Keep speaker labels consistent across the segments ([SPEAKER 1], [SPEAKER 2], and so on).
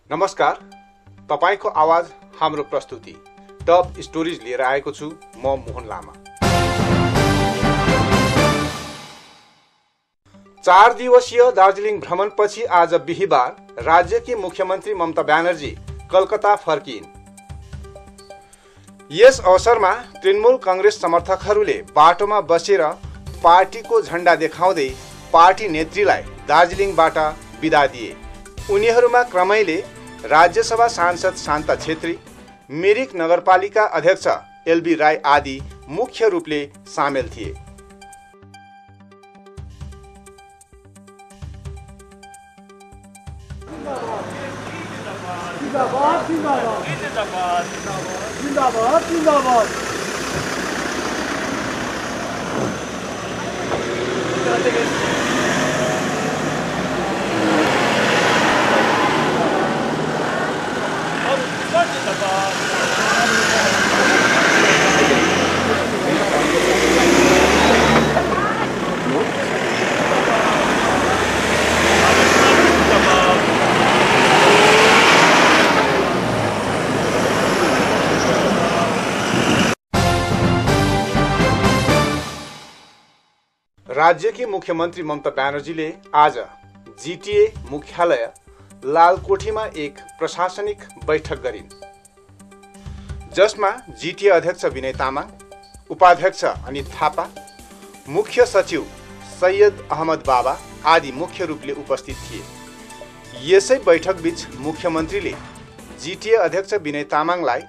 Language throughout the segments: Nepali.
[SPEAKER 1] नमस्कार, तपाईको आवाज हाम्रो प्रस्तुति टप स्टोरीज लिएर आएको छु म मोहन लामा। 4 दिवसीय दार्जिलिङ भ्रमणपछि आज बिहीबार राज्यकी मुख्यमन्त्री ममता ब्यानर्जी कलकत्ता फर्किइन्। यस अवसरमा तृणमूल कांग्रेस समर्थकहरूले बाटोमा बसेर पार्टीको झण्डा देखाउँदै पार्टी नेत्रीलाई दार्जिलिङबाट बिदा दिए। उनीहरूमा क्रमैले राज्यसभा सांसद शान्ता छेत्री, मिरिक नगरपालिका अध्यक्ष एलबी राई आदि मुख्य रूपले सामेल थिए। राज्यकी मुख्यमन्त्री ममता ब्यानर्जीले आज जीटीए मुख्यालय लालकोठीमा एक प्रशासनिक बैठक गरिन्, जसमा जीटीए अध्यक्ष विनय तामाङ, उपाध्यक्ष अनित थापा, मुख्य सचिव सैयद अहमद बाबा आदि मुख्य रूपले उपस्थित थिए। यसै बैठक बीच मुख्यमन्त्रीले जीटीए अध्यक्ष विनय तामाङलाई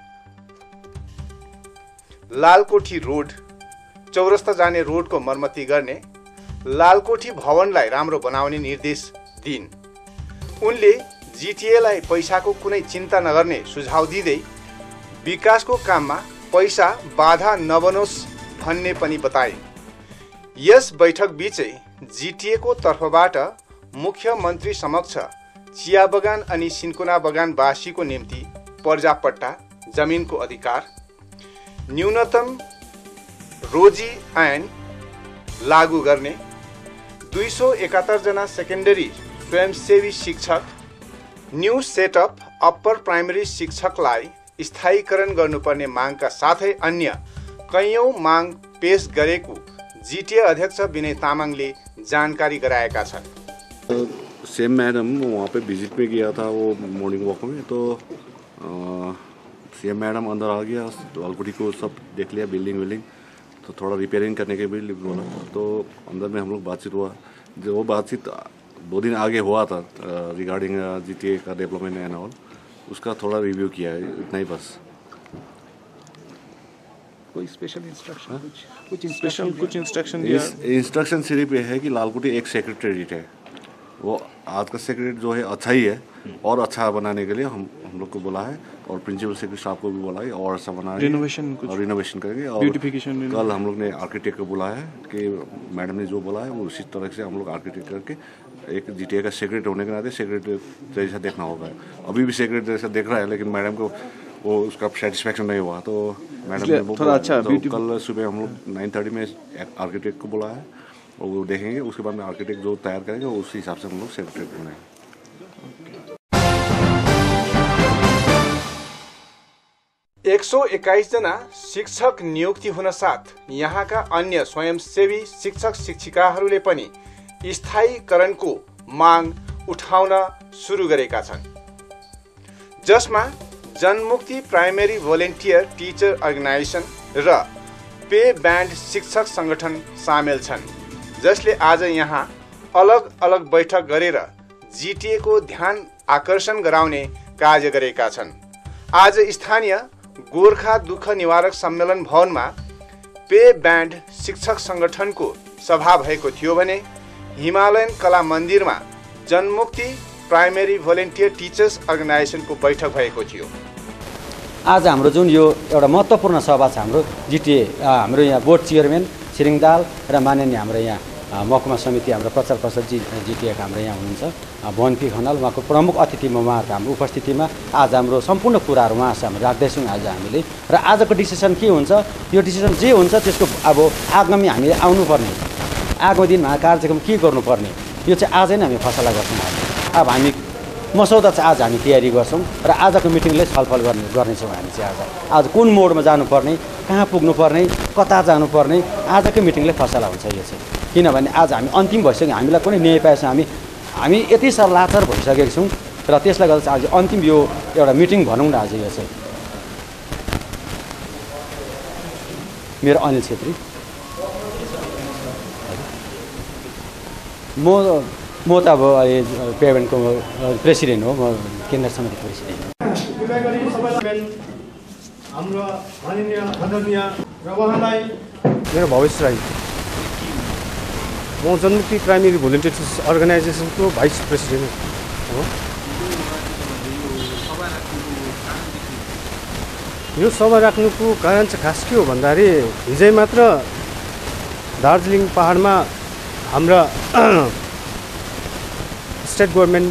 [SPEAKER 1] लालकोठी रोड, चौरस्ता जाने रोडको मर्मती गर्ने, लालकोठी भवनलाई राम्रो बनाउने निर्देश दिइन्। उनले जीटीएलाई पैसाको कुनै चिन्ता नगर्ने सुझाव दिँदै विकासको काममा पैसा बाधा नबनोस् भन्ने पनि बताइन्। यस बैठक बीचै जीटीएको तर्फबाट मुख्यमन्त्री समक्ष चिया बगान अनि सिन्कोना बगानवासीको निम्ति पर्जापट्टा, जमिनको अधिकार, न्यूनतम रोजी ऐन लागू गर्ने, 271 जना सेकेन्डरी स्वयंसेवी शिक्षक, न्यू सेटअप अप्पर प्राइमरी शिक्षकलाई स्थायीकरण गर्नुपर्ने मागका साथै अन्य कैयौं माग पेश गरेको जीटीए अध्यक्ष विनय तामाङले जानकारी गराएका छन्।
[SPEAKER 2] सेम मैडम वहाँ पे विजिट में गया था, वो मॉर्निंग वॉक में, तो सीएम मैडम अंदर आ गया, लालकोठी को सब देख लिया, बिल्डिंग तो थोड़ा रिपेयरिंग करने के भी बोला, तो अंदर में हम लोग बातचीत हुआ। जो वो बातचीत 2 दिन आगे हुआ था रिगार्डिंग जीटीए का डेवलपमेंट एंड ऑल, उसका थोड़ा रिव्यू किया है, इतना ही बस।
[SPEAKER 3] कोई स्पेशल इंस्ट्रक्शन, कुछ इंस्ट्रक्शन दिया?
[SPEAKER 2] इंस्ट्रक्शन सिर्फ ये है कि लालकोठी एक सेक्रेटरीट है, वो आज का सेक्रेटरी जो है अच्छा ही है, और अच्छा बनाने के लिए हम लोग को बोला है, और प्रिंसिपल सेक्रेटरी साहब को भी बोला है और अच्छा बना रिनोवेशन करेंगे। और
[SPEAKER 3] ब्यूटिफिकेशन
[SPEAKER 2] कल हम लोग ने आर्किटेक्ट को बुलाया है कि मैडम ने जो बोला है वो उसी तरह से हम लोग आर्किटेक्ट करके एक जीटीए का सेक्रेटरी होने के नाते सेक्रेटरी जैसा देखना होगा। अभी भी सेक्रेटरी जैसा देख रहा है, लेकिन मैडम को वो उसका सेटिस्फेक्शन नहीं हुआ, तो मैडम ने
[SPEAKER 3] थोड़ा अच्छा
[SPEAKER 2] तो कल सुबह हम लोग 9:30 में आर्किटेक्ट को बुलाया है, और वो देखेंगे, उसके बाद में आर्किटेक्ट जो तैयार करेंगे उस हिसाब से हम लोग सेक्रेटरी बनाएंगे।
[SPEAKER 1] 121 जना शिक्षक नियुक्ति हुन साथ यहाँका अन्य स्वयंसेवी शिक्षक शिक्षिकाहरूले पनि स्थायीकरणको माग उठाउन सुरु गरेका छन्, जसमा जनमुक्ति प्राइमेरी भोलिन्टियर टिचर अर्गनाइजेसन र पे ब्यान्ड शिक्षक संगठन सामेल छन्, जसले आज यहाँ अलग अलग बैठक गरेर जीटीए को ध्यान आकर्षण गराउने कार्य गरेका छन्। आज स्थानीय गोर्खा दुःख निवारक सम्मेलन भवनमा पे ब्यान्ड शिक्षक संगठनको सभा भएको थियो भने हिमालयन कला मन्दिरमा जनमुक्ति प्राइमेरी भोलिन्टियर टिचर्स अर्गनाइजेसनको बैठक भएको थियो।
[SPEAKER 4] आज हाम्रो जुन यो एउटा महत्त्वपूर्ण सभा छ, हाम्रो जीटीए हाम्रो यहाँ बोर्ड चेयरम्यान छिरिङदाल र माननीय हाम्रो यहाँ महकुमा समिति हाम्रो प्रचार प्रसाद जीटीएका हाम्रो यहाँ हुनुहुन्छ भुवन खनाल, उहाँको प्रमुख अतिथिमा उहाँहरूको हाम्रो उपस्थितिमा आज हाम्रो सम्पूर्ण कुराहरू उहाँसँग हामी राख्दैछौँ आज हामीले। र आजको डिसिसन के हुन्छ, यो डिसिसन जे हुन्छ त्यसको अब आगामी हामीले आउनुपर्ने आगामी दिनमा कार्यक्रम के गर्नुपर्ने यो चाहिँ आजै नै हामी फसला गर्छौँ। अब हामी मसौदा चाहिँ आज हामी तयारी गर्छौँ र आजको मिटिङले छलफल गर्नेछौँ हामी चाहिँ आज कुन मोडमा जानुपर्ने, कहाँ पुग्नुपर्ने, कता जानुपर्ने आजकै मिटिङले फैसला हुन्छ यो चाहिँ। किनभने आज हामी अन्तिम भइसक्यो, हामीलाई कुनै न्याय पाएछ, हामी यति साह्रो लाचार भइसकेको छौँ र त्यसलाई गर्दा चाहिँ आज अन्तिम यो एउटा मिटिङ भनौँ न आज यो चाहिँ। मेरो अनिल छेत्री, म त अब पेभेन्टको प्रेसिडेन्ट हो, म केन्द्र समितिको प्रेसिडेन्ट हो।
[SPEAKER 5] हाम्रो माननीय आदरणीय र उहाँलाई मेरो भवेश राई, म जनमुक्ति प्राइमेरी भोलिन्टियर्स अर्गनाइजेसनको भाइस प्रेसिडेन्ट हो। यो सभा राख्नुको कारण चाहिँ खास के हो भन्दाखेरि हिजै मात्र दार्जिलिङ पहाडमा हाम्रा state government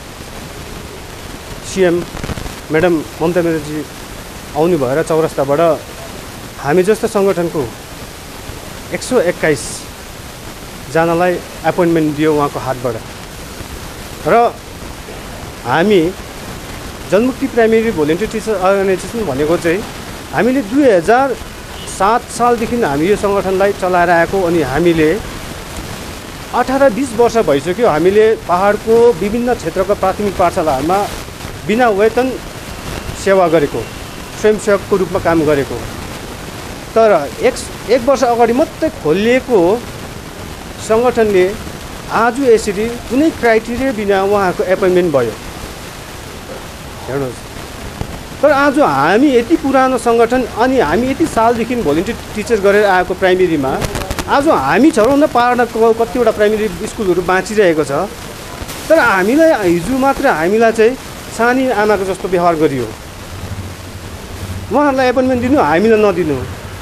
[SPEAKER 5] CM madam Mamata Banerjee आउनु भएर चौरस्ताबाट हामी जस्तो सङ्गठनको 121 जनालाई एपोइन्टमेन्ट दियो उहाँको हातबाट। र हामी जनमुक्ति प्राइमेरी भोलिन्टियर टिचर अर्गनाइजेसन भनेको चाहिँ हामीले 2007 सालदेखि हामी यो सङ्गठनलाई चलाएर आएको। अनि हामीले 18-20 वर्ष भइसक्यो हामीले पहाडको विभिन्न क्षेत्रका प्राथमिक पाठशालाहरूमा बिना वेतन सेवा गरेको, स्वयंसेवकको रूपमा काम गरेको। तर एक वर्ष अगाडि मात्रै खोलिएको सङ्गठनले आज यसरी कुनै क्राइटेरिया बिना उहाँको एपोइन्टमेन्ट भयो। हेर्नुहोस्, तर आज हामी यति पुरानो सङ्गठन अनि हामी यति सालदेखि भोलिन्टियर टिचर गरेर आएको प्राइमेरीमा आज हामी छौँ पहाडको कतिवटा प्राइमेरी स्कुलहरू बाँचिरहेको छ। तर हामीलाई हिजो मात्र हामीलाई चाहिँ सानी आमाको जस्तो व्यवहार गरियो। उहाँहरूलाई एपोइन्टमेन्ट दिनु, हामीलाई नदिनु।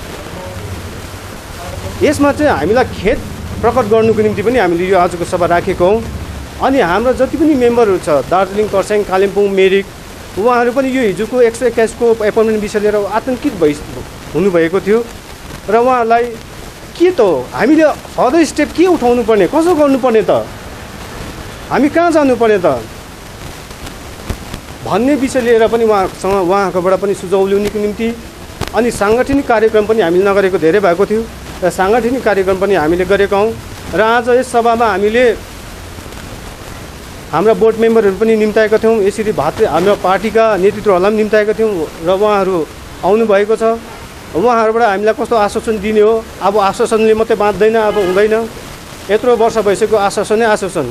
[SPEAKER 5] यसमा चाहिँ हामीलाई खेद प्रकट गर्नुको निम्ति पनि हामीले यो आजको सभा राखेको हौँ। अनि हाम्रो जति पनि मेम्बरहरू छ दार्जिलिङ, खरसाङ, कालिम्पोङ, मिरिक, उहाँहरू पनि यो हिजोको 121 को एपोइन्टमेन्ट विषय लिएर आतङ्कित हुनुभएको थियो। र उहाँहरूलाई के त हामीले फर्दर स्टेप के उठाउनु पर्ने, कसो गर्नुपर्ने त, हामी कहाँ जानुपर्ने त भन्ने विषय लिएर पनि उहाँकोबाट पनि सुझाउ ल्याउनुको निम्ति अनि साङ्गठनिक कार्यक्रम पनि हामीले नगरेको धेरै भएको थियो। र साङ्गठनिक कार्यक्रम पनि हामीले गरेका हौँ। र आज यस सभामा हामीले हाम्रा बोर्ड मेम्बरहरू पनि निम्ताएका थियौँ। यसरी हाम्रो पार्टीका नेतृत्वहरूलाई पनि निम्ताएका थियौँ र उहाँहरू आउनुभएको छ। उहाँहरूबाट हामीलाई कस्तो आश्वासन दिने हो, अब आश्वासनले मात्रै बाँच्दैन, अब हुँदैन। यत्रो वर्ष भइसक्यो आश्वासनै आश्वासन।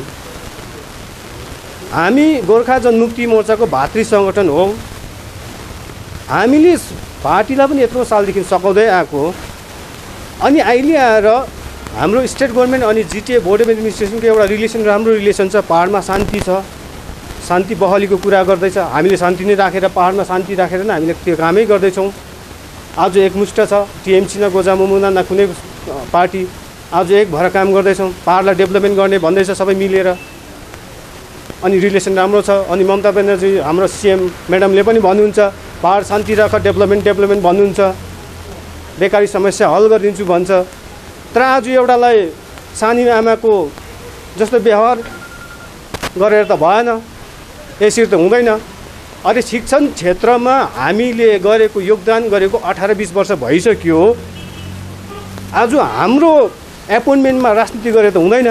[SPEAKER 5] हामी गोर्खा जनमुक्ति मोर्चाको भातृ सङ्गठन हो। हामीले पार्टीलाई पनि यत्रो सालदेखि सघाउँदै आएको। अनि अहिले आएर हाम्रो स्टेट गभर्नमेन्ट अनि जिटिए बोर्ड अफ एडमिनिस्ट्रेसनको एउटा रिलेसन, राम्रो रिलेसन छ। पहाडमा शान्ति छ, शान्ति बहालीको कुरा गर्दैछ। हामीले शान्ति नै राखेर, पहाडमा शान्ति राखेर नै हामीले त्यो कामै गर्दैछौँ। आज एकमुष्ट छ, टिएमसी न गोजा मुमुना न कुनै पार्टी, आज एक भएर काम गर्दैछौँ। पहाडलाई डेभलपमेन्ट गर्ने भन्दैछ सबै मिलेर। अनि रिलेसन राम्रो छ। अनि ममता ब्यानर्जी हाम्रो सीएम म्याडमले पनि भन्नुहुन्छ पहाड शान्ति राख, डेभलपमेन्ट भन्नुहुन्छ, बेकारी समस्या हल गरिदिन्छु भन्छ। तर आज एउटालाई सानी आमाको जस्तो व्यवहार गरेर त भएन, यसरी त हुँदैन। अनि शिक्षण क्षेत्रमा हामीले गरेको योगदान गरेको 18-20 वर्ष भइसक्यो। आज हाम्रो एपोइन्टमेन्टमा राजनीति गरेर त हुँदैन।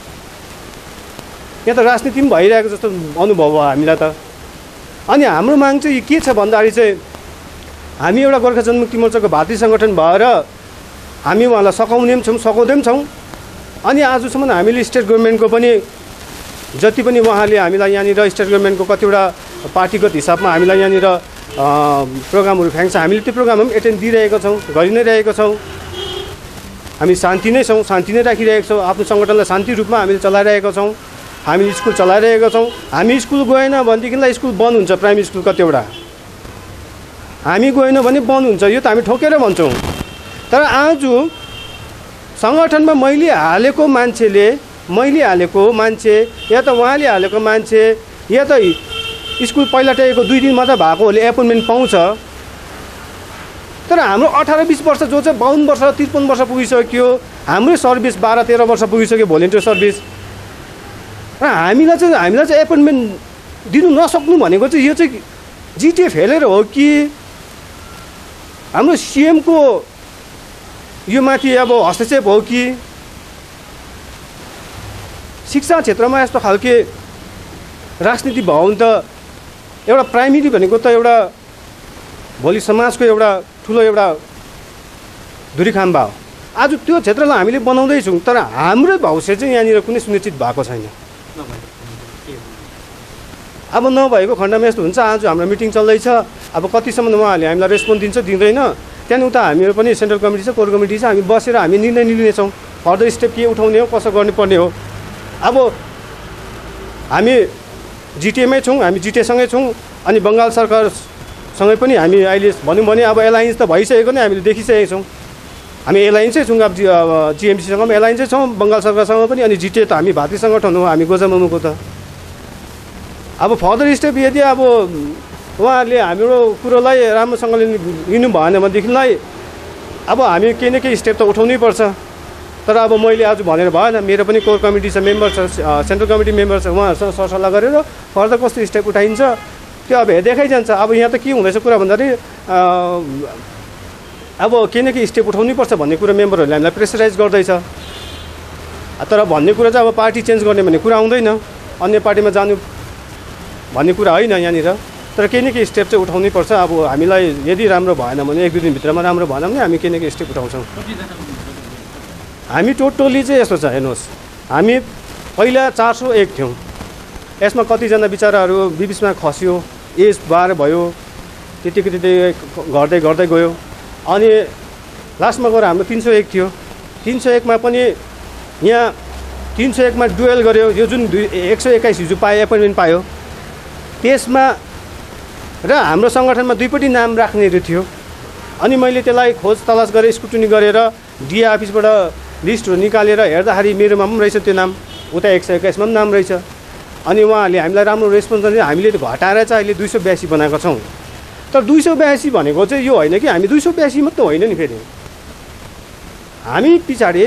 [SPEAKER 5] यहाँ त राजनीति पनि भइरहेको जस्तो अनुभव भयो हामीलाई त। अनि हाम्रो माग चाहिँ के छ भन्दाखेरि चाहिँ हामी एउटा गोर्खा जनमुक्ति मोर्चाको भातृ सङ्गठन भएर हामी उहाँलाई सघाउने पनि छौँ, सघाउँदै पनि छौँ। अनि आजसम्म हामीले स्टेट गभर्नमेन्टको पनि जति पनि उहाँले हामीलाई यहाँनिर स्टेट गभर्नमेन्टको कतिवटा पार्टीगत हिसाबमा हामीलाई यहाँनिर प्रोग्रामहरू फ्याँक्छ, हामीले त्यो प्रोग्रामहरू पनि एटेन्ड दिइरहेका छौँ, गरि नै रहेका छौँ। हामी शान्ति नै छौँ, शान्ति नै राखिरहेका छौँ। आफ्नो सङ्गठनलाई शान्ति रूपमा हामीले चलाइरहेका छौँ। हामीले स्कुल चलाइरहेका छौँ। हामी स्कुल गएन भनेदेखिलाई स्कुल बन्द हुन्छ, प्राइमेरी स्कुल कतिवटा हामी गएन भने बन्द हुन्छ, यो त हामी ठोकेर भन्छौँ। तर आज सङ्गठनमा मैले हालेको मान्छे या त उहाँले हालेको मान्छे या त स्कुल पहिला टेकेको 2 दिन मात्र भएकोले एपोइन्टमेन्ट पाउँछ। तर हाम्रो 18-20 वर्ष जो चाहिँ 52 वर्ष 53 वर्ष पुगिसक्यो, हाम्रै सर्भिस 12-13 वर्ष पुगिसक्यो भोलिन्टियर सर्भिस। र हामीलाई चाहिँ एपोइन्टमेन्ट दिनु नसक्नु भनेको चाहिँ यो चाहिँ जिटिए फेलेर हो कि हाम्रो सिएमको यो माथि अब हस्तक्षेप हो कि शिक्षा क्षेत्रमा यस्तो खालके राजनीति भयो भने त एउटा प्राइमेरी भनेको त एउटा भोलि समाजको एउटा ठुलो एउटा धुरीखाम भयो। आज त्यो क्षेत्रलाई हामीले बनाउँदैछौँ तर हाम्रै भविष्य चाहिँ यहाँनिर कुनै सुनिश्चित भएको छैन। अब नभएको खण्डमा यस्तो हुन्छ, आज हाम्रो मिटिङ चल्दैछ, अब कतिसम्म उहाँहरूले हामीलाई रेस्पोन्स दिन्छ दिँदैन, त्यहाँदेखि उता हामीहरू पनि सेन्ट्रल कमिटी छ, कोर कमिटी छ, हामी बसेर हामी निर्णय लिनेछौँ फर्दर स्टेप के उठाउने हो, कसो गर्नुपर्ने हो। अब हामी जिटिएमै छौँ, हामी जिटिएसँगै छौँ, अनि बङ्गाल सरकारसँगै पनि हामी अहिले भनौँ भने अब एलायन्स त भइसकेको नै हामीले देखिसकेको छौँ। हामी एलायन्सै छौँ, अब जिएमसीसँग पनि एलायन्सै छौँ, बङ्गाल सरकारसँग पनि, अनि जिटिए त हामी भातृ सङ्गठन हो हामी गोजामुमोको त। अब फर्दर स्टेप यदि अब उहाँहरूले हाम्रो कुरोलाई राम्रोसँगले लिनु भएन भनेदेखिलाई अब हामी केही न केही स्टेप त उठाउनै पर्छ। तर अब मैले आज भनेर भएन, मेरो पनि कोर कमिटी छ, मेम्बर छ, सेन्ट्रल कमिटी मेम्बर छ, उहाँहरूसँग सरसल्लाह गरेर फर्दर कस्तो स्टेप उठाइन्छ त्यो अब हेर्दै जान्छ। अब यहाँ त के हुँदैछ कुरा भन्दाखेरि अब केही न केही स्टेप उठाउनै पर्छ भन्ने कुरा मेम्बरहरूले हामीलाई प्रेसराइज गर्दैछ। तर भन्ने कुरा चाहिँ अब पार्टी चेन्ज गर्ने भन्ने कुरा आउँदैन, अन्य पार्टीमा जानु भन्ने कुरा होइन यहाँनिर। तर केही न केही स्टेप चाहिँ उठाउनै पर्छ। अब हामीलाई यदि राम्रो भएन भने 1-2 दिनभित्रमा राम्रो भएन भने हामी केही न केही स्टेप उठाउँछौँ। हामी टोटली चाहिँ यस्तो छ, हेर्नुहोस्, हामी पहिला 401 थियौँ, यसमा कतिजना बिचराहरू बिचमा खस्यो, एज बार भयो, त्यति घट्दै घट्दै गयो, अनि लास्टमा गएर हाम्रो 301 थियो। 301मा पनि यहाँ 301मा डुएल गऱ्यो, यो जुन 121 हिजो पायो एपोइन्टमेन्ट पायो त्यसमा, र हाम्रो सङ्गठनमा दुईपट्टि नाम राख्नेहरू थियो। अनि मैले त्यसलाई खोज तलास गरेर स्क्रुटिनी गरेर डिए अफिसबाट लिस्टहरू निकालेर हेर्दाखेरि मेरोमा पनि रहेछ त्यो नाम, उता 121मा पनि नाम रहेछ। अनि उहाँहरूले हामीलाई राम्रो रेस्पोन्स दिन्छ, हामीले घटाएर चाहिँ अहिले 282 बनाएको छौँ। तर 282 भनेको चाहिँ यो होइन कि हामी 282 मात्रै होइन नि, फेरि हामी पछाडि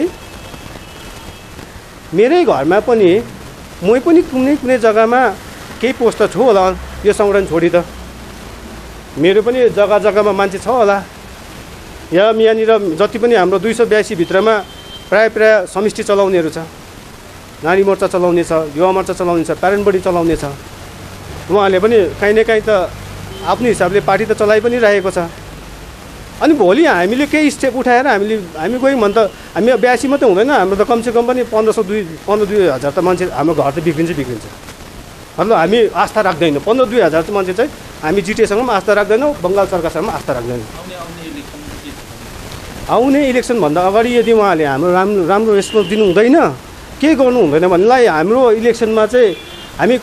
[SPEAKER 5] मेरै घरमा पनि म पनि कुनै जग्गामा केही पोस्ट त छु होला, यो सङ्गठन छोडी त मेरो पनि जग्गा जग्गामा मान्छे छ होला। यहाँनिर जति पनि हाम्रो 282 भित्रमा प्राय समिष्टि चलाउनेहरू छ, नारी मोर्चा चलाउने छ, युवा मोर्चा चलाउने छ, प्यारेन्ट बडी चलाउने छ। उहाँहरूले पनि काहीँ न काहीँ त आफ्नो हिसाबले पार्टी त चलाइ पनि रहेको छ। अनि भोलि हामीले केही स्टेप उठाएर हामी गयौँ भने त हामी 82 मात्रै हुँदैन, हाम्रो त कमसेकम पनि 15-2000 त मान्छे हाम्रो घर त बिग्रिन्छ। मतलब हामी आस्था राख्दैनौँ, 15-2000 मान्छे चाहिँ हामी जिटिएसँग पनि आस्था राख्दैनौँ, बङ्गाल सरकारसँग पनि आस्था राख्दैनौँ। आउने इलेक्सनभन्दा अगाडि यदि उहाँहरूले हाम्रो राम्रो रेस्पोन्स दिनु हुँदैन, के गर्नु हुँदैन भन्नेलाई हाम्रो इलेक्सनमा चाहिँ हामी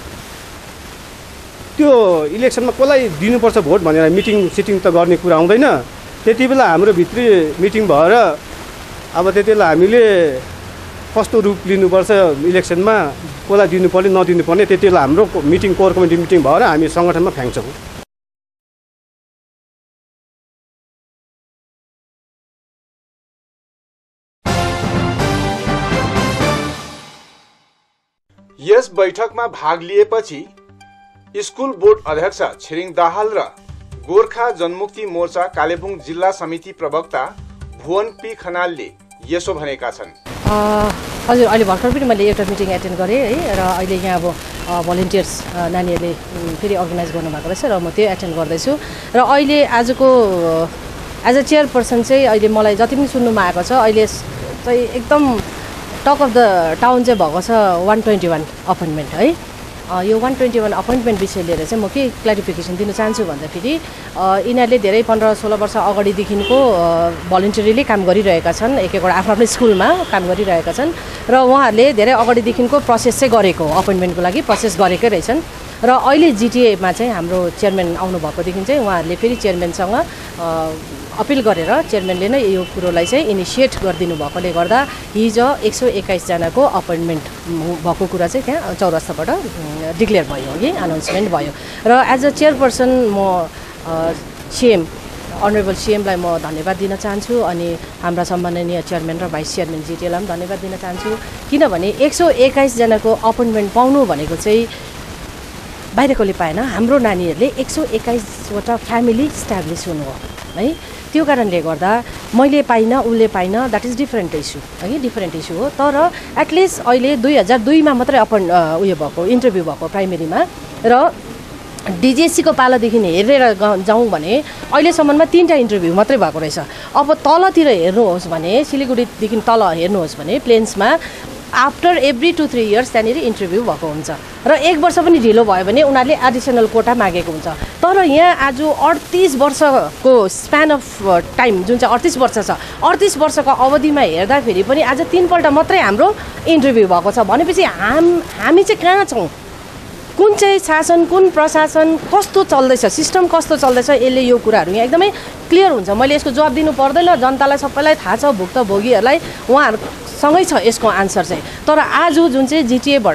[SPEAKER 5] त्यो इलेक्सनमा कसलाई दिनुपर्छ भोट भनेर सिटिङ त गर्ने कुरा आउँदैन। त्यति बेला हाम्रो भित्री मिटिङ भएर अब त्यति बेला हामीले कस्तो रूप लिनुपर्छ इलेक्सनमा, कसलाई दिनुपर्ने नदिनुपर्ने, त्यति बेला हाम्रो मिटिङ कोर कमिटी मिटिङ भएर हामी सङ्गठनमा फ्याँक्छौँ।
[SPEAKER 1] यस बैठकमा भाग लिएपछि स्कुल बोर्ड अध्यक्ष छिरिङ दाहाल र गोर्खा जनमुक्ति मोर्चा कालेबुङ जिल्ला समिति प्रवक्ता भुवन पी खनालले यसो भनेका छन्।
[SPEAKER 6] हजुर, अहिले भर्खर पनि मैले एउटा मिटिङ एटेन्ड गरेँ है, र अहिले यहाँ अब भलिन्टियर्स नानीहरूले फेरि अर्गनाइज गर्नुभएको रहेछ र म त्यो एटेन्ड गर्दैछु। र अहिले आजको एज अ चेयरपर्सन चाहिँ अहिले मलाई जति पनि सुन्नुमा आएको छ, अहिले चाहिँ एकदम टक अफ द टाउन चाहिँ भएको छ 121 अपोइन्टमेन्ट है। यो 121 अपोइन्टमेन्ट विषय लिएर चाहिँ म के क्ल्यारिफिकेसन दिन चाहन्छु भन्दाखेरि यिनीहरूले धेरै 15-16 वर्ष अगाडिदेखिको भलन्टियरली काम गरिरहेका छन्, एक-एकवटा आफ्नो स्कुलमा काम गरिरहेका छन्, र उहाँहरूले धेरै अगाडिदेखिको प्रोसेस चाहिँ गरेको, अपोइन्टमेन्टको लागि प्रोसेस गरेकै रहेछन्। र अहिले जिटिएमा चाहिँ हाम्रो चेयरम्यान आउनुभएकोदेखि चाहिँ उहाँहरूले फेरि चेयरम्यानसँग अपिल गरेर चेयरम्यानले नै यो कुरोलाई चाहिँ इनिसिएट गरिदिनु भएकोले गर्दा हिजो 121 जनाको अपोइन्टमेन्ट भएको कुरा चाहिँ त्यहाँ चौरस्ताबाट डिक्लेयर भयो कि अनाउन्समेन्ट भयो। र एज अ चेयरपर्सन म सिएम अनरेबल सिएमलाई म धन्यवाद दिन चाहन्छु, अनि हाम्रा सम्माननीय चेयरम्यान र भाइस चेयरम्यान जिटिएलाई पनि धन्यवाद दिन चाहन्छु। किनभने 121 जनाको अपोइन्टमेन्ट पाउनु भनेको चाहिँ बाहिरकोले पाएन, हाम्रो नानीहरूले 121वटा फ्यामिली इस्टाब्लिस हुनु हो है। त्यो कारणले गर्दा मैले पाइनँ, उसले पाइनँ, द्याट इज डिफरेन्ट इस्यु है, डिफरेन्ट इस्यु हो। तर एटलिस्ट अहिले 2002मा मात्रै उयो भएको इन्टरभ्यू भएको प्राइमेरीमा, र डिजिएससीको पालादेखि हेरेर जाउँ भने अहिलेसम्ममा 3टा इन्टरभ्यू मात्रै भएको रहेछ। अब तलतिर हेर्नुहोस् भने, सिलिगुडीदेखि तल हेर्नुहोस् भने प्लेन्समा आफ्टर एभ्री 2-3 इयर्स त्यहाँनिर इन्टरभ्यू भएको हुन्छ, र 1 वर्ष पनि ढिलो भयो भने उनीहरूले एडिसनल कोटा मागेको हुन्छ। तर यहाँ आज 38 वर्षको स्प्यान अफ टाइम जुन चाहिँ 38 वर्ष छ, 38 वर्षको अवधिमा हेर्दाखेरि पनि आज 3 पल्ट मात्रै हाम्रो इन्टरभ्यू भएको छ भनेपछि हामी चाहिँ कहाँ छौँ? कुन चाहिँ शासन, कुन प्रशासन कस्तो चल्दैछ, सिस्टम कस्तो चल्दैछ, यसले यो कुराहरू यहाँ एकदमै क्लियर हुन्छ। मैले यसको जवाब दिनु पर्दैन, जनतालाई सबैलाई थाहा छ, भुक्तभोगीहरूलाई उहाँहरूसँगै छ यसको आन्सर चाहिँ। तर आज जुन चाहिँ जिटिएबाट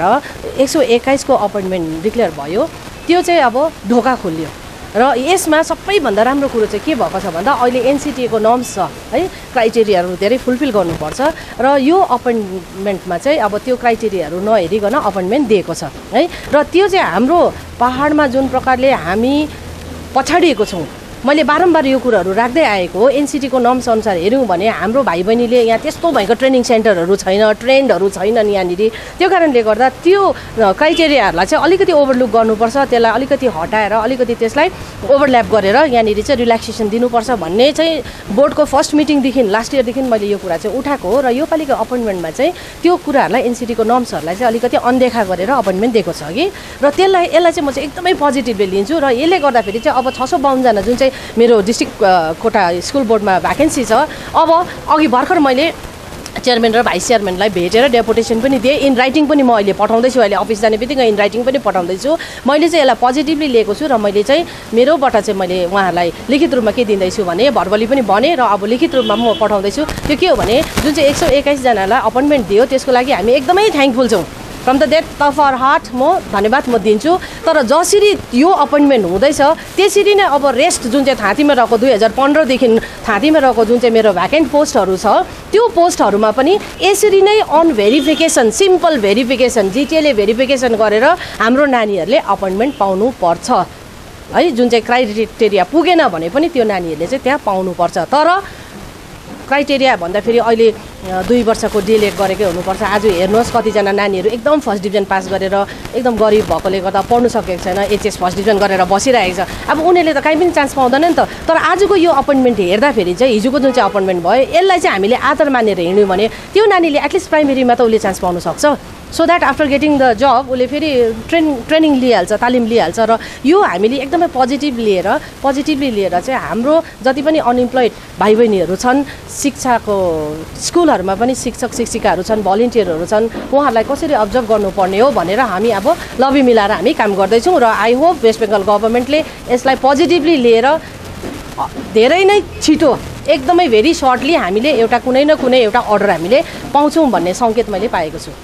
[SPEAKER 6] 121को अपोइन्टमेन्ट डिक्लेयर भयो, त्यो चाहिँ अब ढोका खोलियो। र यसमा सबैभन्दा राम्रो कुरो चाहिँ के भएको छ भन्दा अहिले एनसिटिएको नर्म्स छ है, क्राइटेरियाहरू धेरै फुलफिल गर्नुपर्छ, र यो अपोइन्टमेन्टमा चाहिँ अब त्यो क्राइटेरियाहरू नहेरिकन अपोइन्टमेन्ट दिएको छ है। र त्यो चाहिँ हाम्रो पहाडमा जुन प्रकारले हामी पछाडिएको छौँ, मैले बारम्बार यो कुराहरू राख्दै आएको हो। एनसिटीको नर्म्स अनुसार हेऱ्यौँ भने हाम्रो भाइ बहिनीले यहाँ त्यस्तो भएको ट्रेनिङ सेन्टरहरू छैन, ट्रेन्डहरू छैनन् यहाँनिर। त्यो कारणले गर्दा त्यो क्राइटेरियाहरूलाई चाहिँ अलिकति ओभरलुक गर्नुपर्छ, त्यसलाई अलिकति हटाएर अलिकति त्यसलाई ओभरल्याप गरेर यहाँनिर चाहिँ रिल्याक्सेसन दिनुपर्छ भन्ने चाहिँ बोर्डको फर्स्ट मिटिङदेखि लास्ट इयरदेखि मैले यो कुरा चाहिँ उठाएको हो। र योपालिको अपोइन्टमेन्टमा चाहिँ त्यो कुराहरूलाई एनसिटीको नर्म्सहरूलाई चाहिँ अलिकति अनदेखा गरेर अपोइन्टमेन्ट दिएको छ कि, र यसलाई चाहिँ म चाहिँ एकदमै पोजिटिभली लिन्छु। र यसले गर्दाखेरि चाहिँ अब 652 जना जुन चाहिँ मेरो डिस्ट्रिक्ट कोटा स्कुल बोर्डमा भ्याकेन्सी छ, अब अघि भर्खर मैले चेयरम्यान र भाइस चेयरम्यानलाई भेटेर डेपुटेसन पनि दिएँ, इन राइटिङ पनि म अहिले पठाउँदैछु, अहिले अफिस जाने बित्तिकै इन राइटिङ पनि पठाउँदैछु। मैले चाहिँ यसलाई पोजिटिभली लिएको छु, र मैले चाहिँ मेरोबाट चाहिँ मैले उहाँहरूलाई लिखित रूपमा के दिँदैछु भने भर्बली पनि भने, र अब लिखित रूपमा म पठाउँदैछु। त्यो के हो भने जुन चाहिँ 121 जनालाई अपोइन्टमेन्ट दियो त्यसको लागि हामी एकदमै थ्याङ्कफुल छौँ। From the depth of our heart म धन्यवाद म दिन्छु। तर जसरी यो अपोइन्टमेन्ट हुँदैछ त्यसरी नै अब रेस्ट जुन चाहिँ थाँतीमा रहेको 2015देखि थाँतीमा रहेको जुन चाहिँ मेरो भ्याकेन्ट पोस्टहरू छ, त्यो पोस्टहरूमा पनि यसरी नै अन भेरिफिकेसन, सिम्पल भेरिफिकेसन, जिटिएले भेरिफिकेसन गरेर हाम्रो नानीहरूले अपोइन्टमेन्ट पाउनुपर्छ है। जुन चाहिँ क्राइटेरिया पुगेन भने पनि त्यो नानीहरूले चाहिँ त्यहाँ पाउनुपर्छ। तर क्राइटेरिया भन्दाखेरि अहिले 2 वर्षको डिलेट गरेकै हुनुपर्छ। आज हेर्नुहोस् कतिजना नानीहरू एकदम फर्स्ट डिभिजन पास गरेर एकदम गरिब भएकोले गर्दा पढ्नु सकेको छैन, एचएस फर्स्ट डिभिजन गरेर बसिरहेको छ। अब उनीहरूले त काहीँ पनि चान्स पाउँदैन नि त। तर आजको यो अपोइन्टमेन्ट हेर्दाखेरि चाहिँ हिजोको जुन चाहिँ अपोइन्टमेन्ट भयो यसलाई चाहिँ हामीले आदर मानेर हिँड्यौँ भने त्यो नानीले एटलिस्ट प्राइमेरीमा त उसले चान्स पाउन सक्छ। So that after getting the job उसले फेरि ट्रेनिङ लिइहाल्छ, तालिम लिइहाल्छ। र यो हामीले एकदमै पोजिटिभली लिएर चाहिँ हाम्रो जति पनि अनइम्प्लोइड भाइ बहिनीहरू छन्, शिक्षाको स्कुलहरूमा पनि शिक्षक शिक्षिकाहरू छन्, भलिन्टियरहरू छन्, उहाँहरूलाई कसरी अब्जर्भ गर्नुपर्ने हो भनेर हामी अब लबी मिलाएर हामी काम गर्दैछौँ। र आई होप वेस्ट बेङ्गल गभर्मेन्टले यसलाई पोजिटिभली लिएर धेरै नै छिटो एकदमै भेरी सर्टली हामीले एउटा कुनै न कुनै एउटा अर्डर हामीले पाउँछौँ भन्ने सङ्केत मैले पाएको छु।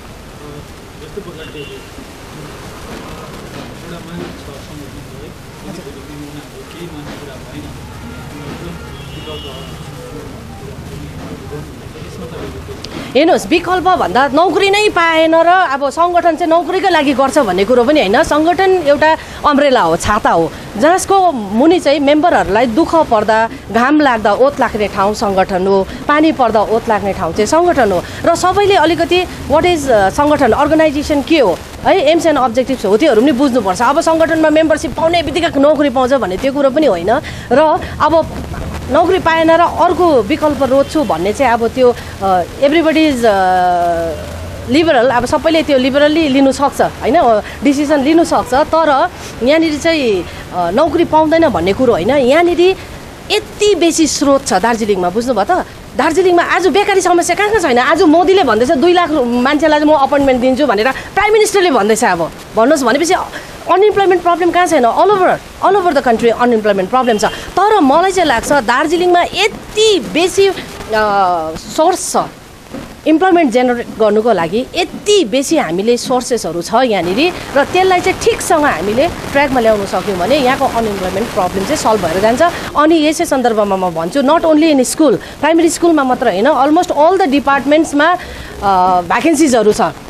[SPEAKER 6] हेर्नुहोस्, विकल्प भन्दा नौकरी नै पाएन र अब सङ्गठन चाहिँ नौकरीकै लागि गर्छ भन्ने कुरो पनि होइन। सङ्गठन एउटा अम्ब्रेला हो, छाता हो, जसको मुनि चाहिँ मेम्बरहरूलाई दुःख पर्दा, घाम लाग्दा ओत लाग्ने ठाउँ सङ्गठन हो, पानी पर्दा ओत लाग्ने ठाउँ चाहिँ सङ्गठन हो। र सबैले अलिकति वाट इज सङ्गठन, अर्गनाइजेसन के हो है, एम्स एन्ड अब्जेक्टिभ्स हो, त्योहरू पनि बुझ्नुपर्छ। अब सङ्गठनमा मेम्बरसिप पाउने बित्तिकै नौकरी पाउँछ भन्ने त्यो कुरो पनि होइन। र अब नौकरी पाएन र अर्को विकल्प रोज्छु भन्ने चाहिँ अब त्यो एभ्रिबडी इज लिबरल, अब सबैले त्यो लिबरल्ली लिनु सक्छ होइन, डिसिसन लिनु सक्छ। तर यहाँनिर चाहिँ नौकरी पाउँदैन भन्ने कुरो होइन। यहाँनिर यति बेसी स्रोत छ दार्जिलिङमा, बुझ्नुभयो त। दार्जिलिङमा आज बेकारी समस्या कहाँ छैन। आज मोदीले भन्दैछ 2 लाख मान्छेलाई म अपोइन्टमेन्ट दिन्छु भनेर प्राइम मिनिस्टरले भन्दैछ। अब भन्नुहोस् भनेपछि अनइम्प्लोइमेन्ट प्रब्लम कहाँ छैन, all over the country unemployment problem छ। तर मलाई चाहिँ लाग्छ दार्जिलिङमा यति बेसी सोर्स छ इम्प्लोइमेन्ट जेनेरेट गर्नुको लागि, यति बेसी हामीले सोर्सेसहरू छ यहाँनिर, र त्यसलाई चाहिँ ठिकसँग हामीले ट्र्याकमा ल्याउन सक्यौँ भने यहाँको अनइम्प्लोइमेन्ट प्रब्लम चाहिँ सल्भ भएर जान्छ। अनि यसै सन्दर्भमा म भन्छु, not only in school, primary स्कुलमा मात्र होइन, अलमोस्ट अल द डिपार्टमेन्ट्समा भ्याकेन्सिजहरू छ।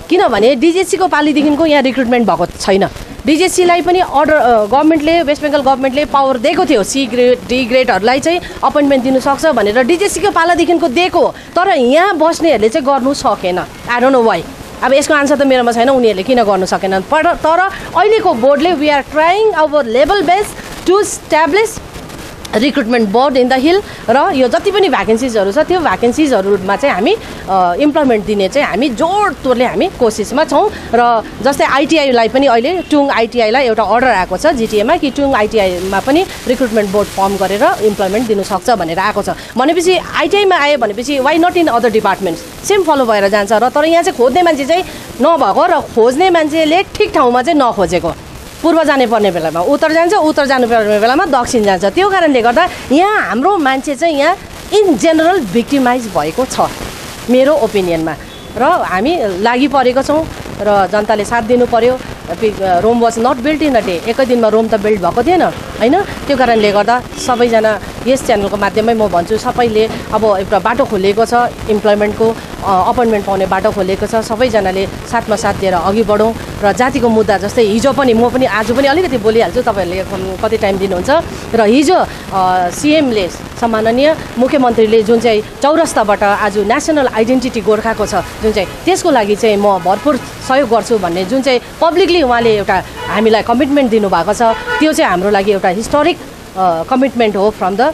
[SPEAKER 6] किनभने डिजिएचसीको पालिदेखिको यहाँ रिक्रुटमेन्ट भएको छैन। डिजिएचसीलाई पनि अर्डर गभर्मेन्टले वेस्ट बेङ्गल गभर्मेन्टले पावर दिएको थियो सी ग्रेड डी ग्रेडहरूलाई चाहिँ अपोइन्टमेन्ट दिनु सक्छ भनेर डिजिएचसीको पालादेखिको दिएको, तर यहाँ बस्नेहरूले चाहिँ गर्नु सकेन। I don't know why. अब यसको आन्सर त मेरोमा छैन उनीहरूले किन गर्नु सकेनन्। तर अहिलेको बोर्डले we are trying our level best to establish recruitment board in the hill र यो जति पनि भ्याकेन्सिजहरू छ त्यो भ्याकेन्सिजहरूमा चाहिँ हामी इम्प्लोइमेन्ट दिने चाहिँ हामी जोड तोडले हामी कोसिसमा छौँ। र जस्तै आइटिआईलाई पनि अहिले टुङ आइटिआईलाई एउटा अर्डर आएको छ जिटिएमा कि टुङ आइटिआईमा पनि रिक्रुटमेन्ट बोर्ड फर्म गरेर इम्प्लोइमेन्ट दिनु सक्छ भनेर आएको छ। भनेपछि आइटिआईमा आयो भनेपछि why not in other departments same follow भएर जान्छ। र तर यहाँ चाहिँ खोज्ने मान्छे चाहिँ नभएको र खोज्ने मान्छेले ठिक ठाउँमा चाहिँ नखोजेको, पूर्व जाने पर्ने बेलामा उत्तर जान्छ, उत्तर जानुपर्ने बेलामा दक्षिण जान्छ। त्यो कारणले गर्दा यहाँ हाम्रो मान्छे चाहिँ यहाँ इन जेनरल भिक्टिमाइज भएको छ मेरो ओपिनियनमा। र हामी लागि परेको छौँ र जनताले साथ दिनु पर्यो। Rome was not build in a day, एकै दिनमा रोम त बिल्ड भएको थिएन होइन। त्यो कारणले गर्दा सबैजना यस च्यानलको माध्यममै म भन्छु सबैले अब एउटा बाटो खोलिएको छ, इम्प्लोइमेन्टको अपोइन्टमेन्ट पाउने बाटो खोलिएको छ। सबैजनाले साथमा साथ दिएर अघि बढौँ र जातिको मुद्दा जस्तै हिजो पनि म पनि आज पनि अलिकति बोलिहाल्छु, तपाईँहरूले कति टाइम दिनुहुन्छ। र हिजो सिएमले सम्माननीय मुख्यमन्त्रीले जुन चाहिँ चौरस्ताबाट आज नेसनल आइडेन्टिटी गोर्खाको छ जुन चाहिँ त्यसको लागि चाहिँ म भरपुर सहयोग गर्छु भन्ने जुन चाहिँ पब्लिकली उहाँले एउटा हामीलाई कमिटमेन्ट दिनुभएको छ त्यो चाहिँ हाम्रो लागि एउटा हिस्टोरिक कमिटमेन्ट हो from the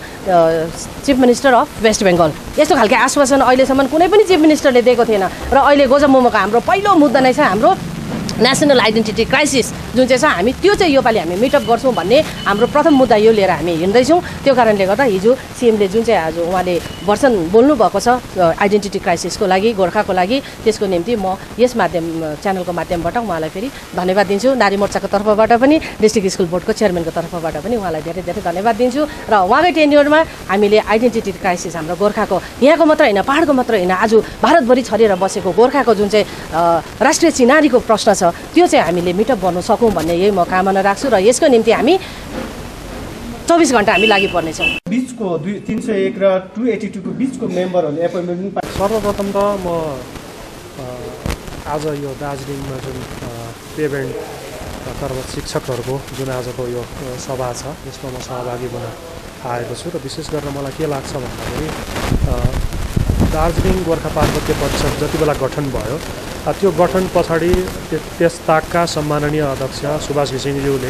[SPEAKER 6] chief minister of West Bengal. यस्तो खालको आश्वासन अहिलेसम्म कुनै पनि चिफ मिनिस्टरले दिएको थिएन। र अहिले गोजमुमोको हाम्रो पहिलो मुद्दा नै छ हाम्रो नेसनल आइडेन्टिटी क्राइसिस जुन चाहिँ छ हामी त्यो चाहिँ योपालि हामी मिटअप गर्छौँ भन्ने हाम्रो प्रथम मुद्दा यो लिएर हामी हिँड्दैछौँ। त्यो कारणले गर्दा हिजो सिएमले जुन चाहिँ आज उहाँले वर्षन बोल्नुभएको छ आइडेन्टिटी क्राइसिसको लागि गोर्खाको लागि, त्यसको निम्ति म यस च्यानलको माध्यमबाट उहाँलाई फेरि धन्यवाद दिन्छु। नारी मोर्चाको तर्फबाट पनि डिस्ट्रिक्ट स्कुल बोर्डको चेयरम्यानको तर्फबाट पनि उहाँलाई धेरै धेरै धन्यवाद दिन्छु। र उहाँकै टेन्युरमा हामीले आइडेन्टिटी क्राइसिस हाम्रो गोर्खाको यहाँको मात्र होइन पाहाडको मात्र होइन आज भारतभरि छरेर बसेको गोर्खाको जुन चाहिँ राष्ट्रिय चिनारीको प्रश्न छ त्यो चाहिँ हामीले मिटअप गर्नु सकौँ भन्ने यही म कामना राख्छु। र यसको निम्ति हामी 24 घण्टा हामी लागि पर्नेछौँ।
[SPEAKER 5] बिचको 301 र 282 को बिचको मेम्बरहरूले एपोइन्टमेन्ट
[SPEAKER 7] सर्वप्रथम त म आज यो दार्जिलिङमा जुन पेभेन्ट तर्फ शिक्षकहरूको जुन आजको यो सभा छ यसमा म सहभागी बन्न आएको छु। र विशेष गरेर मलाई के लाग्छ भन्दाखेरि दार्जिलिङ गोर्खा पार्वत्य परिषद जति बेला गठन भयो त्यो गठन पछाडि त्यस ताकका सम्माननीय अध्यक्ष सुभाष घिसिङज्यूले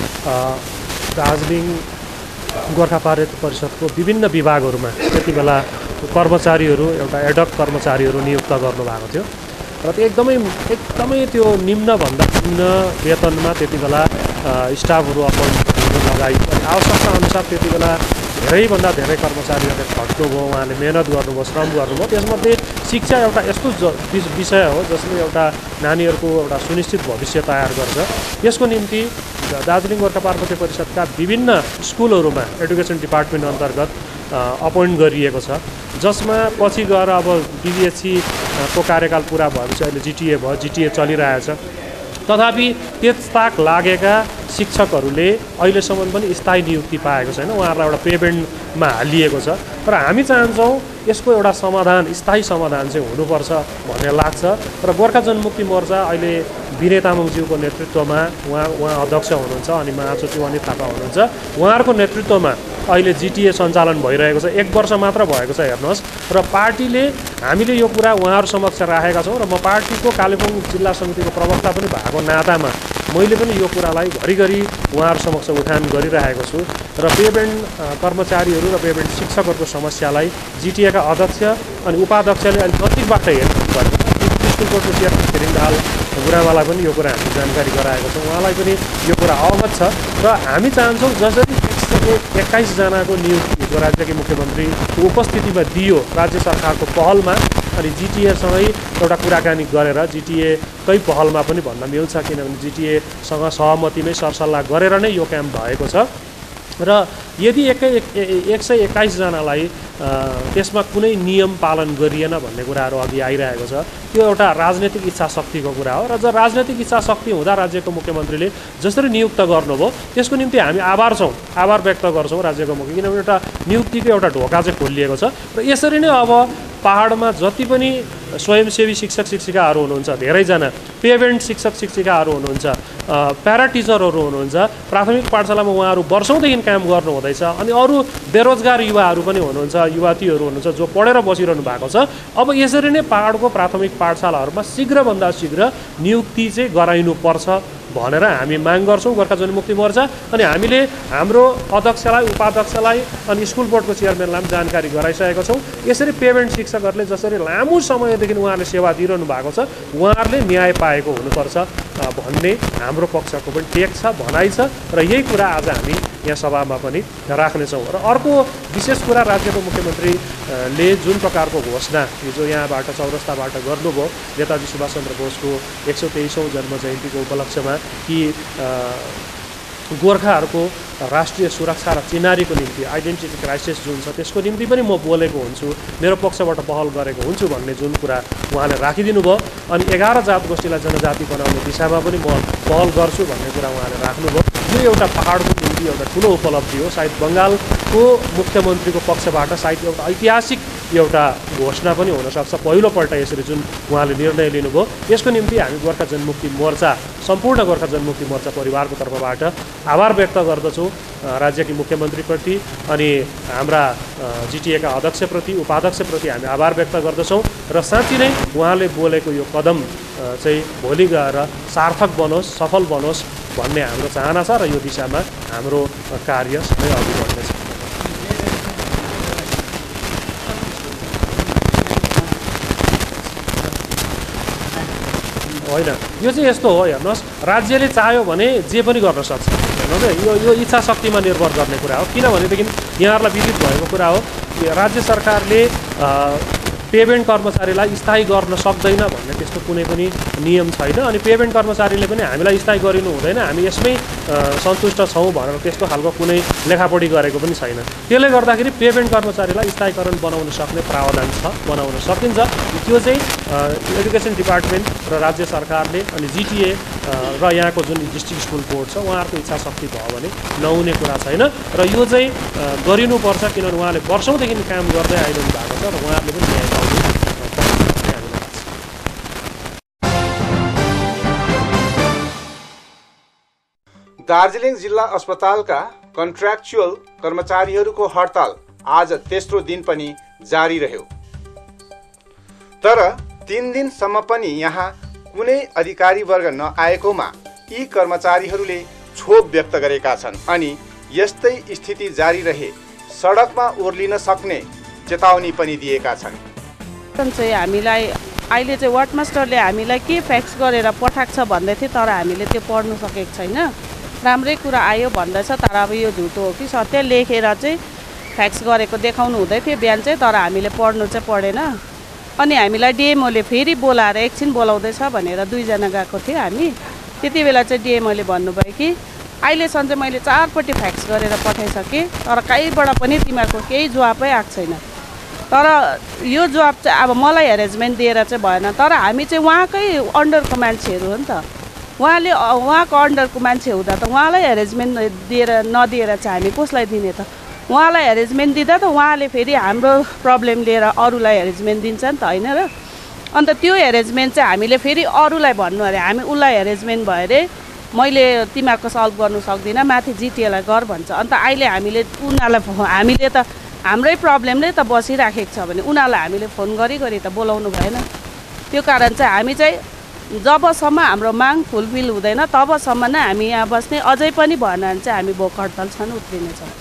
[SPEAKER 7] दार्जिलिङ गोर्खा पार्वत्य परिषदको विभिन्न विभागहरूमा त्यति बेला कर्मचारीहरू एउटा एडक कर्मचारीहरू नियुक्त गर्नुभएको थियो। र त्यो एकदमै त्यो निम्नभन्दा निम्न वेतनमा त्यति बेला स्टाफहरू अपोइन्ट हुन लगाइयो। आवश्यकता अनुसार त्यति बेला धेरैभन्दा धेरै कर्मचारीहरूले खट्नुभयो, उहाँले मेहनत गर्नुभयो, श्रम गर्नुभयो। त्यसमध्ये शिक्षा एउटा यस्तो विषय हो जसले एउटा नानीहरूको एउटा सुनिश्चित भविष्य तयार गर्छ। यसको निम्ति दार्जिलिङ गोर्खा पार्वत्य परिषदका विभिन्न स्कुलहरूमा एडुकेसन डिपार्टमेन्ट अन्तर्गत अपोइन्ट गरिएको छ, जसमा पछि गएर अब डिजिएचसी को कार्यकाल पुरा भएपछि अहिले जिटिए भयो, जिटिए चलिरहेछ। तथापि त्यस लागेका शिक्षकहरूले अहिलेसम्म पनि स्थायी नियुक्ति पाएको छैन, उहाँहरूलाई एउटा पेभेन्टमा हालिएको छ। र हामी चाहन्छौँ यसको एउटा समाधान स्थायी समाधान चाहिँ हुनुपर्छ भन्ने लाग्छ। र गोर्खा जनमुक्ति मोर्चा अहिले विनय तामाङज्यूको नेतृत्वमा उहाँ अध्यक्ष हुनुहुन्छ अनि महासचिव अनित थापा हुनुहुन्छ, उहाँहरूको नेतृत्वमा अहिले जिटिए सञ्चालन भइरहेको छ। 1 वर्ष मात्र भएको छ हेर्नुहोस्। र पार्टीले हामीले यो कुरा उहाँहरू समक्ष राखेका छौँ। र म पार्टीको कालेबुङ जिल्ला समितिको प्रवक्ता पनि भएको नातामा मैले पनि यो कुरालाई घरिघरि उहाँहरू समक्ष उठान गरिरहेको छु। र पेभेन्ट कर्मचारीहरू र पेभेन्ट शिक्षकहरूको समस्यालाई जिटिएका अध्यक्ष अनि उपाध्यक्षले अहिले नजिकबाट हेर्नुपर्छ। स्कुल बोर्डको चेयरम्यान छिरिङदाल गुरावालाई पनि यो कुरा हामीले जानकारी गराएको छौँ, उहाँलाई पनि यो कुरा अवगत छ। र हामी चाहन्छौँ जसरी 121 जनाको नियुक्ति हिजो राज्यकी मुख्यमन्त्रीको उपस्थितिमा दियो राज्य सरकारको पहलमा, अनि जिटिएसँगै एउटा कुराकानी गरेर जिटिएकै पहलमा पनि भन्न मिल्छ किनभने जिटिएसँग सहमतिमै सरसल्लाह गरेर नै यो काम भएको छ। र यदि 121 जनालाई त्यसमा कुनै नियम पालन गरिएन भन्ने कुराहरू अघि आइरहेको छ, त्यो एउटा राजनैतिक इच्छा शक्तिको कुरा हो। र जब राजनैतिक इच्छा शक्ति हुँदा राज्यको मुख्यमन्त्रीले जसरी नियुक्त गर्नुभयो त्यसको निम्ति हामी आभार व्यक्त गर्छौँ राज्यको मुख्य, किनभने एउटा नियुक्तिको एउटा ढोका चाहिँ खोलिएको छ। र यसरी नै अब पहाडमा जति पनि स्वयंसेवी शिक्षक शिक्षिकाहरू हुनुहुन्छ, धेरैजना पेभेन्ट शिक्षक शिक्षिकाहरू हुनुहुन्छ, प्यारा टिचरहरू हुनुहुन्छ, प्राथमिक पाठशालामा उहाँहरू वर्षौँदेखि काम गर्नु हुँदैछ। अनि अरू बेरोजगार युवाहरू पनि हुनुहुन्छ, युवतीहरू हुनुहुन्छ जो पढेर बसिरहनु भएको छ। अब यसरी नै पहाडको प्राथमिक पाठशालाहरूमा शीघ्रभन्दा शीघ्र नियुक्ति चाहिँ गराइनुपर्छ भनेर हामी माग गर्छौँ गोर्खा जनमुक्ति मोर्चा। अनि हामीले हाम्रो अध्यक्षलाई, उपाध्यक्षलाई अनि स्कुल बोर्डको चेयरम्यानलाई पनि जानकारी गराइसकेका छौँ। यसरी पेभेन्ट शिक्षकहरूले जसरी लामो समयदेखि उहाँहरूले सेवा दिइरहनु भएको छ, उहाँहरूले न्याय पाएको हुनुपर्छ भन्ने हाम्रो पक्षको पनि टेक छ, भनाइ छ। र यही कुरा आज हामी यहाँ सभामा पनि राख्नेछौँ। र अर्को विशेष कुरा, राज्यको मुख्यमन्त्रीले जुन प्रकारको घोषणा हिजो यहाँबाट चौरस्ताबाट गर्नुभयो नेताजी सुभाष चन्द्र बोसको 123औं जन्म जयन्तीको उपलक्ष्यमा कि गोर्खाहरूको राष्ट्रिय सुरक्षा र चिनारीको निम्ति आइडेन्टिटी क्राइसिस जुन छ त्यसको निम्ति पनि म बोलेको हुन्छु, मेरो पक्षबाट पहल गरेको हुन्छु भन्ने जुन कुरा उहाँले राखिदिनु भयो। अनि 11 जात गोष्ठीलाई जनजाति बनाउने दिशामा पनि म पहल गर्छु भन्ने कुरा उहाँले राख्नुभयो। यो एउटा पहाडको निम्ति एउटा ठुलो उपलब्धि हो। सायद बङ्गालको मुख्यमन्त्रीको पक्षबाट सायद एउटा ऐतिहासिक एउटा घोषणा पनि हुनसक्छ, पहिलोपल्ट यसरी जुन उहाँले निर्णय लिनुभयो। यसको निम्ति हामी गोर्खा जनमुक्ति मोर्चा, सम्पूर्ण गोर्खा जनमुक्ति मोर्चा परिवारको तर्फबाट आभार व्यक्त गर्दछौँ राज्यकी मुख्यमन्त्रीप्रति अनि हाम्रा जिटिएका अध्यक्षप्रति, उपाध्यक्षप्रति हामी आभार व्यक्त गर्दछौँ। र साँच्चै नै उहाँले बोलेको यो कदम चाहिँ भोलि गएर सार्थक बनोस्, सफल बनोस् भन्ने हाम्रो चाहना छ र यो दिशामा हाम्रो कार्य सधैँ अघि बढ्नेछ। होइन, यो चाहिँ यस्तो हो, हेर्नुहोस्, राज्यले चाह्यो भने जे पनि गर्न सक्छ। हेर्नुहोस्, यो इच्छा शक्तिमा निर्भर गर्ने कुरा हो। किनभनेदेखि यहाँहरूलाई विदित भएको कुरा हो, राज्य सरकारले पेभेन्ट कर्मचारीलाई स्थायी गर्न सक्दैन भन्ने त्यस्तो कुनै पनि नियम छैन। अनि पेभेन्ट कर्मचारीले पनि हामीलाई स्थायी गरिनु हुँदैन, हामी यसमै सन्तुष्ट छौँ भनेर त्यस्तो खालको कुनै लेखापढी गरेको पनि छैन। त्यसले गर्दाखेरि पेभेन्ट कर्मचारीलाई स्थायीकरण बनाउन सक्ने प्रावधान छ, बनाउन सकिन्छ। त्यो चाहिँ एजुकेसन डिपार्टमेन्ट र राज्य सरकारले अनि जिटिए र यहाँको जुन डिस्ट्रिक्ट स्कुल बोर्ड छ उहाँहरूको इच्छा शक्ति भयो भने नहुने कुरा छैन। र यो चाहिँ गरिनुपर्छ, किनभने उहाँले वर्षौँदेखि काम गर्दै आइरहनु भएको छ र उहाँहरूले पनि न्याय पाउने
[SPEAKER 1] दार्जिलिङ जिल्ला अस्पतालका कन्ट्र्याक्चुअल कर्मचारीहरूको हडताल आज तेस्रो दिन पनि जारी रह्यो। तर 3 दिनसम्म पनि यहाँ कुनै अधिकारी वर्ग नआएकोमा यी कर्मचारीहरूले क्षोभ व्यक्त गरेका छन् अनि यस्तै स्थिति जारी रहे सडकमा ओर्लिन सक्ने चेतावनी पनि दिएका छन्।
[SPEAKER 8] हामीलाई अहिले चाहिँ वार्ड मास्टरले हामीलाई के फ्याक्स गरेर पठाएको छ भन्दै थियो, तर हामीले त्यो पढ्नु सकेको छैन। राम्रै कुरा आयो भन्दैछ, तर अब यो झुटो हो कि सत्य लेखेर चाहिँ फ्याक्स गरेको देखाउनु हुँदै थियो बिहान चाहिँ, तर हामीले पढ्नु चाहिँ पढेन। अनि हामीलाई डिएमओले फेरि बोलाएर एकछिन बोलाउँदैछ भनेर 2 जना गएको थियो हामी। त्यति बेला चाहिँ डिएमओले भन्नुभयो कि अहिलेसम्म चाहिँ मैले 4 पटि फ्याक्स गरेर पठाइसकेँ, तर कहीँबाट पनि तिमीहरूको केही जवाबै आएको छैन। तर यो जवाब चाहिँ अब मलाई हेरेजमेन्ट दिएर चाहिँ भएन, तर हामी चाहिँ उहाँकै अन्डरको मान्छेहरू हो नि त। उहाँले उहाँको अन्डरको मान्छे हुँदा त उहाँलाई हेरेजमेन्ट नदिएर चाहिँ हामी कसलाई दिने त? उहाँलाई हेरेजमेन्ट दिँदा त उहाँले फेरि हाम्रो प्रब्लम लिएर अरूलाई हेरेजमेन्ट दिन्छ नि त, होइन र? अन्त त्यो हेरेजमेन्ट चाहिँ हामीले फेरि अरूलाई भन्नु अरे, हामी उसलाई हेरेजमेन्ट भयो अरे, मैले तिमीहरूको सल्भ गर्नु सक्दिनँ, माथि जिटिएलाई गर भन्छ। अन्त अहिले हामीले उनीहरूलाई हामीले त हाम्रै प्रब्लमले त बसिराखेको छ भने उनीहरूलाई हामीले फोन गरी त बोलाउनु भएन। त्यो कारण चाहिँ हामी चाहिँ जबसम्म हाम्रो माग फुलफिल हुँदैन तबसम्म नै हामी यहाँ बस्ने, अझै पनि भएन भने चाहिँ हामी भोक हडताल छन् उत्रिनेछौँ।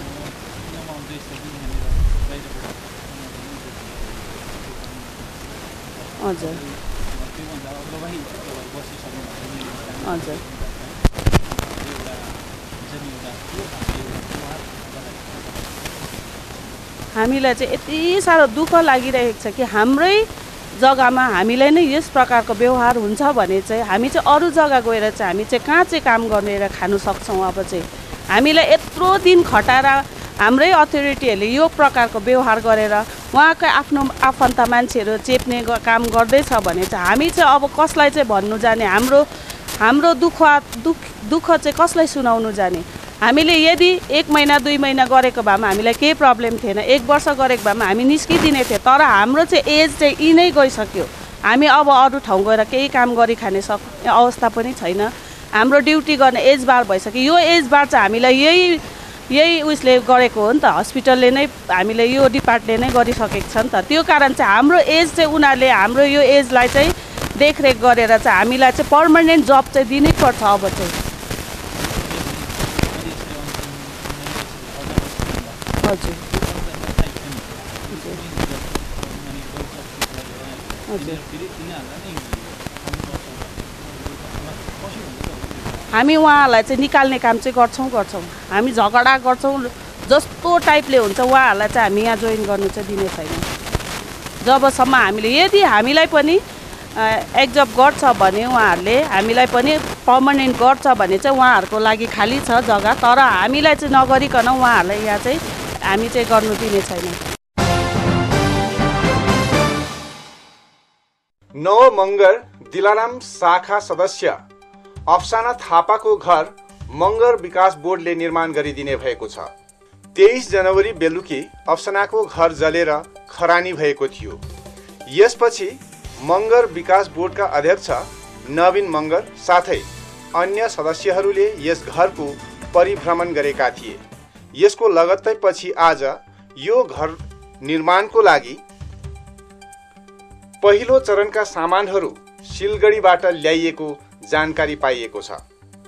[SPEAKER 8] हजुर हजुर हामीलाई चाहिँ यति साह्रो दुःख लागिरहेको छ कि हाम्रै जग्गामा हामीलाई नै यस प्रकारको व्यवहार हुन्छ भने चाहिँ हामी चाहिँ अरू जग्गा गएर चाहिँ हामी चाहिँ कहाँ चाहिँ काम गरेर खानु सक्छौँ। अब चाहिँ हामीलाई यत्रो दिन खटाएर हाम्रै अथोरिटीहरूले यो प्रकारको व्यवहार गरेर उहाँकै आफ्नो आफन्त मान्छेहरू चेप्ने काम गर्दैछ भने चाहिँ हामी चाहिँ अब कसलाई चाहिँ भन्नु जाने, हाम्रो दुःख चाहिँ कसलाई सुनाउनु जाने? हामीले यदि 1 महिना 2 महिना गरेको भएमा हामीलाई केही प्रब्लम थिएन, 1 वर्ष गरेको भएमा हामी निस्किदिने थियो। तर हाम्रो चाहिँ एज चाहिँ यी नै गइसक्यो। हामी अब अरू ठाउँ गएर केही काम गरिखाने अवस्था पनि छैन। हाम्रो ड्युटी गर्ने एज बार भइसक्यो। यो एज बार चाहिँ हामीलाई यही उसले गरेको हो नि त, हस्पिटलले नै हामीले यो डिपार्टले नै गरिसकेको छ नि त। त्यो कारण चाहिँ हाम्रो एज चाहिँ उनीहरूले हाम्रो यो एजलाई चाहिँ देखरेख गरेर चाहिँ हामीलाई चाहिँ पर्मानेन्ट जब चाहिँ दिनै पर्छ। अब चाहिँ हजुर हामी उहाँहरूलाई चाहिँ निकाल्ने काम चाहिँ गर्छौँ। हामी झगडा गर्छौँ जस्तो टाइपले हुन्छ उहाँहरूलाई चाहिँ हामी यहाँ जोइन गर्नु चाहिँ दिने छैन। जबसम्म हामीले यदि हामीलाई पनि एक्जब गर्छ भने उहाँहरूले हामीलाई पनि पर्मनेन्ट गर्छ भने चाहिँ उहाँहरूको लागि खाली छ जग्गा। तर हामीलाई चाहिँ नगरिकन उहाँहरूलाई यहाँ चाहिँ हामी चाहिँ गर्नु दिने छैन।
[SPEAKER 1] नवमंगर दिलाराम शाखा सदस्य अफसाना थापाको घर मंगर विकास बोर्डले निर्माण गरिदिने भएको छ। 23 जनवरी बेलुकी अफसानाको घर जलेर खरानी भएको थियो। यसपछि मंगर विकास बोर्डका अध्यक्ष नवीन मंगर साथै अन्य सदस्यहरूले यस घरको परिभ्रमण गरेका थिए। यसको लगत्तै पछि आज यो घर निर्माणको लागि पहिलो चरणका सामानहरू सिलगढीबाट ल्याइएको जानकारी पाइएको छ।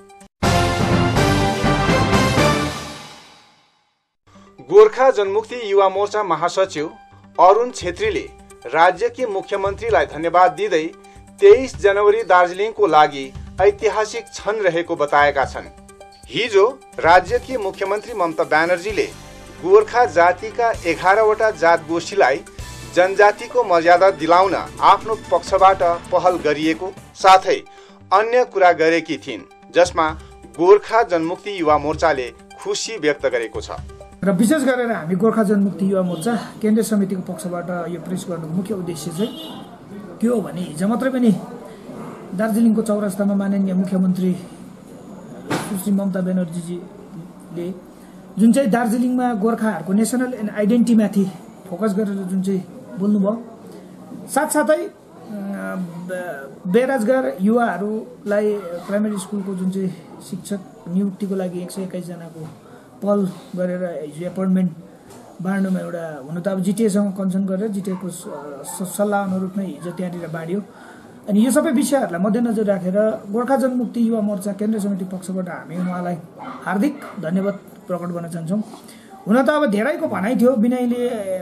[SPEAKER 1] गोर्खा जनमुक्ति युवा मोर्चा महासचिव अरुण छेत्रीले राज्यकी मुख्यमन्त्रीलाई धन्यवाद दिँदै 23 जनवरी दार्जिलिङको लागि ऐतिहासिक क्षण रहेको बताएका छन्। हिजो राज्यकी मुख्यमन्त्री ममता ब्यानर्जीले गोर्खा जातिका 11वटा जात गोष्ठीलाई जनजातिको मर्यादा दिलाउन आफ्नो पक्षबाट पहल गरिएको साथै अन्य कुरा गरेकी थिइन्, जसमा गोर्खा जनमुक्ति युवा मोर्चाले खुसी व्यक्त गरेको छ।
[SPEAKER 3] र विशेष गरेर हामी गोर्खा जनमुक्ति युवा मोर्चा केन्द्रीय समितिको पक्षबाट यो प्रेस गर्नुको मुख्य उद्देश्य चाहिँ के हो भने हिजो मात्रै पनि दार्जिलिङको चौरस्तामा माननीय मुख्यमन्त्री सुश्री ममता ब्यानर्जीजीले जुन चाहिँ दार्जिलिङमा गोर्खाहरूको नेसनल आइडेन्टिटीमाथि फोकस गरेर जुन चाहिँ बोल्नुभयो, साथसाथै बेरोजगार युवाहरूलाई प्राइमेरी स्कुलको जुन चाहिँ शिक्षक नियुक्तिको लागि 121 जनाको पहल गरेर हिजो एपोइन्टमेन्ट बाँड्नुमा एउटा हुन त अब जिटिएसँग कन्सर्न गरेर जिटिएको सल्लाह अनुरूप नै हिजो त्यहाँनिर बाँड्यो। अनि यो सबै विषयहरूलाई मध्यनजर राखेर गोर्खा जनमुक्ति युवा मोर्चा केन्द्रीय समिति पक्षबाट हामी उहाँलाई हार्दिक धन्यवाद प्रकट गर्न चाहन्छौँ। हुन त अब धेरैको भनाइ थियो विनयले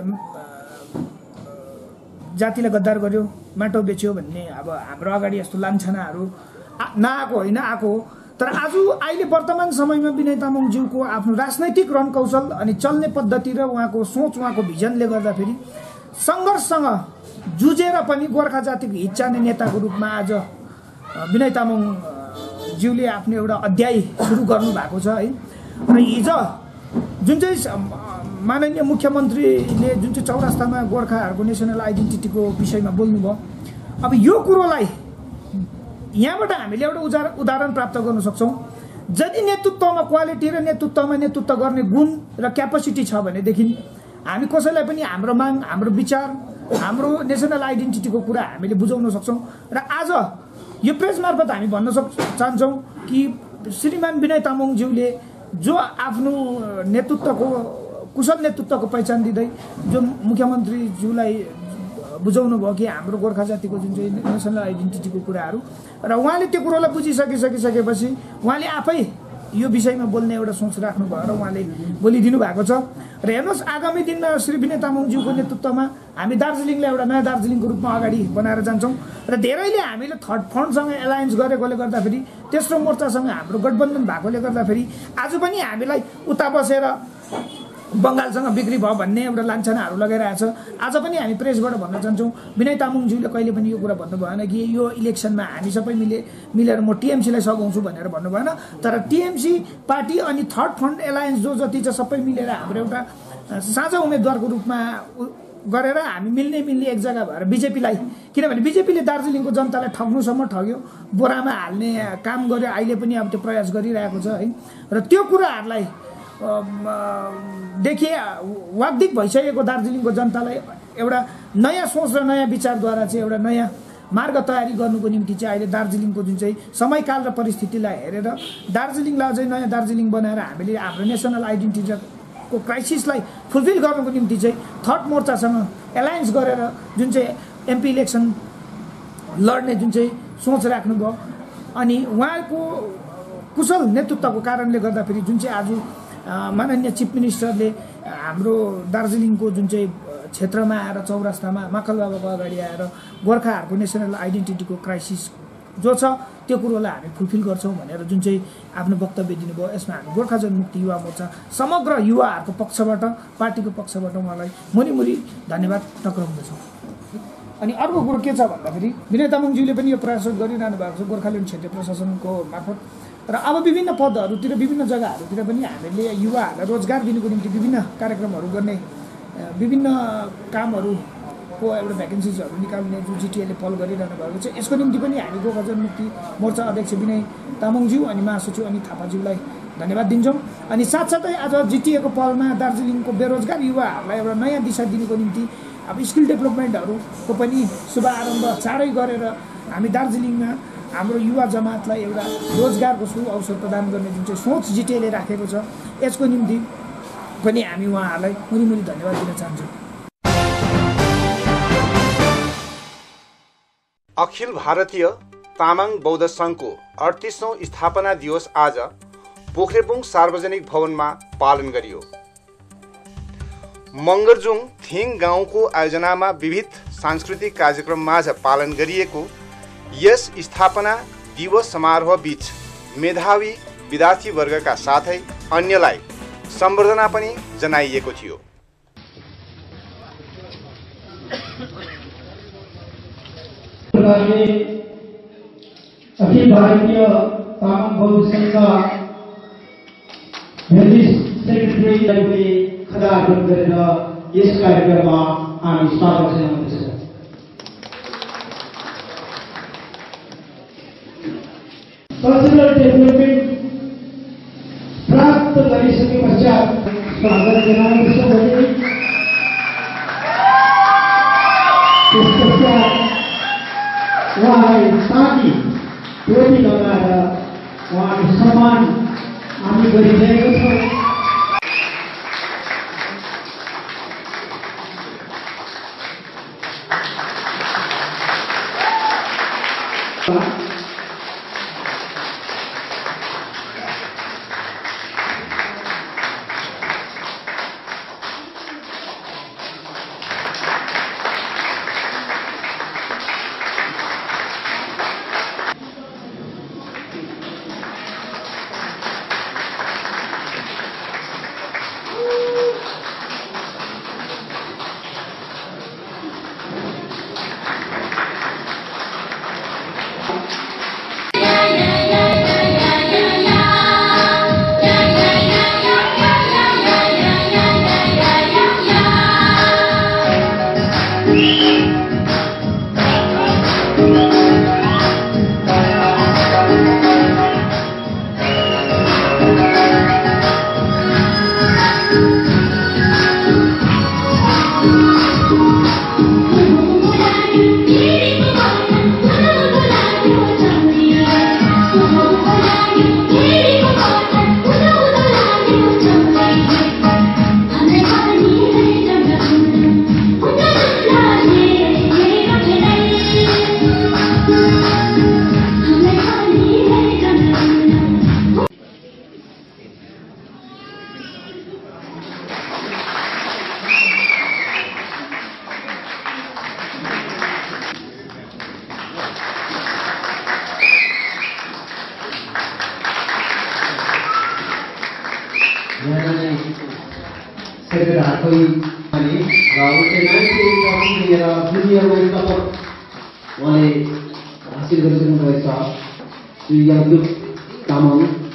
[SPEAKER 3] जातिलाई गद्दार गर्यो, माटो बेच्यो भन्ने। अब हाम्रो अगाडि यस्तो लान्छनाहरू नआएको होइन, आएको हो। तर आज अहिले वर्तमान समयमा विनय तामाङज्यूको आफ्नो राजनैतिक रणकौशल अनि चल्ने पद्धति र उहाँको सोच, उहाँको भिजनले गर्दाखेरि सङ्घर्षसँग जुझेर पनि गोर्खा जातिको हित चाहने नेताको रूपमा आज विनय तामाङज्यूले आफ्नो एउटा अध्याय सुरु गर्नु भएको छ है। र हिजो जुन चाहिँ माननीय मुख्यमन्त्रीले जुन चाहिँ चौरस्तामा गोर्खाहरूको नेसनल आइडेन्टिटीको विषयमा बोल्नुभयो, अब यो कुरोलाई यहाँबाट हामीले एउटा उदाहरण प्राप्त गर्न सक्छौँ। यदि नेतृत्वमा क्वालिटी र नेतृत्व गर्ने गुण र क्यापेसिटी छ भनेदेखि हामी कसैलाई पनि हाम्रो माग, हाम्रो विचार, हाम्रो नेसनल आइडेन्टिटीको कुरा हामीले बुझाउन सक्छौँ। र आज यो प्रेस मार्फत हामी भन्न चाहन्छौँ कि श्रीमान विनय तामाङज्यूले जो आफ्नो नेतृत्वको कुशल नेतृत्वको पहिचान दिँदै जो मुख्यमन्त्रीज्यूलाई बुझाउनु भयो कि हाम्रो गोर्खा जातिको जुन चाहिँ नेसनल आइडेन्टिटीको कुराहरू, र उहाँले त्यो कुरोलाई बुझिसकेपछि उहाँले आफै यो विषयमा बोल्ने एउटा सोच राख्नु भयो र उहाँले बोलिदिनु भएको छ। र हेर्नुहोस्, आगामी दिनमा श्री विनय तामाङज्यूको नेतृत्वमा हामी दार्जिलिङलाई एउटा नयाँ दार्जिलिङको रूपमा अगाडि बनाएर जान्छौँ। र धेरैले हामीले थर्ड फ्रन्टसँग एलायन्स गरेकोले गर्दाखेरि, तेस्रो मोर्चासँग हाम्रो गठबन्धन भएकोले गर्दाखेरि आज पनि हामीलाई उता बसेर बङ्गालसँग बिक्री भयो भन्ने एउटा लान्छनाहरू लगाइरहेको छ। आज पनि हामी प्रेसबाट भन्न चाहन्छौँ, विनय तामाङज्यूले कहिले पनि यो कुरा भन्नु भएन कि यो इलेक्सनमा हामी सबै मिलेर म टिएमसीलाई सघाउँछु भनेर भन्नु भएन। तर टिएमसी पार्टी अनि थर्ड फ्रन्ट एलायन्स जो जति छ सबै मिलेर हाम्रो एउटा साझा उम्मेदवारको रूपमा गरेर हामी मिल्ने एक जग्गा भएर बिजेपीलाई, किनभने बिजेपीले दार्जिलिङको जनतालाई ठग्नुसम्म ठग्यो, बोरामा हाल्ने काम गर्यो, अहिले पनि अब त्यो प्रयास गरिरहेको छ है। र त्यो कुराहरूलाई देखिए वाग्दिक भइसकेको दार्जिलिङको जनतालाई एउटा नयाँ सोच र नयाँ विचारद्वारा चाहिँ एउटा नयाँ मार्ग तयारी गर्नुको निम्ति चाहिँ अहिले दार्जिलिङको जुन चाहिँ समयकाल र परिस्थितिलाई हेरेर दार्जिलिङलाई अझै नयाँ दार्जिलिङ बनाएर हामीले हाम्रो नेसनल आइडेन्टिटीको क्राइसिसलाई फुलफिल गर्नुको निम्ति चाहिँ थर्ड मोर्चासँग एलायन्स गरेर जुन चाहिँ एमपी इलेक्सन लड्ने जुन चाहिँ सोच राख्नुभयो अनि उहाँको कुशल नेतृत्वको कारणले गर्दाखेरि जुन चाहिँ आज माननीय चिफ मिनिस्टरले हाम्रो दार्जिलिङको जुन चाहिँ क्षेत्रमा आएर चौरास्तामा माकल बाबाको अगाडि आएर गोर्खाहरूको नेसनल आइडेन्टिटीको क्राइसिस जो छ त्यो कुरोलाई हामी फुलफिल गर्छौँ भनेर जुन चाहिँ आफ्नो वक्तव्य दिनुभयो, यसमा हामी गोर्खा जनमुक्ति युवा मोर्चा समग्र युवाहरूको पक्षबाट पार्टीको पक्षबाट उहाँलाई मुरी धन्यवाद टक्राउँदछौँ। अनि अर्को कुरो के छ भन्दाखेरि विनय तामाङज्यूले पनि यो प्रयास गरिरहनु भएको छ गोर्खाल्यान्ड क्षेत्रीय प्रशासनको मार्फत र अब विभिन्न पदहरूतिर विभिन्न जग्गाहरूतिर पनि हामीले युवाहरूलाई रोजगार दिनुको निम्ति विभिन्न कार्यक्रमहरू गर्ने, विभिन्न कामहरूको एउटा भ्याकेन्सिजहरू निकाल्ने जो जिटिएले पहल गरिरहनु भएको छ। यसको निम्ति पनि हामी गोर्खा जनमुक्ति मोर्चा अध्यक्ष विनय तामाङज्यू अनि महासचिव अनित थापाज्यूलाई धन्यवाद दिन्छौँ। अनि साथसाथै आज जिटिएको पहलमा दार्जिलिङको बेरोजगार युवाहरूलाई एउटा नयाँ दिशा दिनुको निम्ति अब स्किल डेभलपमेन्टहरूको पनि शुभारम्भ चाँडै गरेर हामी दार्जिलिङमा हाम्रो युवा जमातलाई एउटा रोजगारको अवसर प्रदान गर्ने जुन चाहिँ सोच जिटिएले राखेको छ यसको निम्ति पनि हामी उहाँहरूलाई मुरी धन्यवाद दिन चाहन्छौँ।
[SPEAKER 1] अखिल भारतीय तामाङ बौद्ध सङ्घको 38औं स्थापना दिवस आज पोख्रेबुङ सार्वजनिक भवनमा पालन गरियो। मङ्गरजुङ थिङ गाउँको आयोजनामा विविध सांस्कृतिक कार्यक्रम माझ पालन गरिएको यस स्थापना दिवस समारोह बीच मेधावी विद्यार्थी वर्गका साथै अन्यलाई सम्बर्धना पनि जनाइएको थियो।
[SPEAKER 9] अखिल भारतीय तामाङ बौद्ध संघ सेक्रेटरीलाई पनि खदा अर्पण गरेर यस कार्यक्रममा हामी स्वागत जनाउँदछौँ। कल्चरल डेभलपमेन्ट प्राप्त गरिसके पश्चात स्वागत जनाउँदछौँ भने त्यसपश्चात उहाँलाई ताकि टोपी लगाएर उहाँको सम्मान हामी गरिरहेको छौँ।
[SPEAKER 10] उहाँले हासिल गरिसक्नु भएछ श्री यादव तामाङ